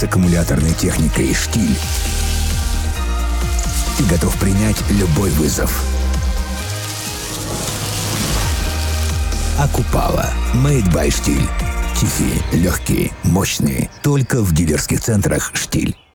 с аккумуляторной техникой «Штиль». Ты готов принять любой вызов. Акупава. Made by «Штиль». Тихие, легкие, мощные. Только в дилерских центрах «Штиль».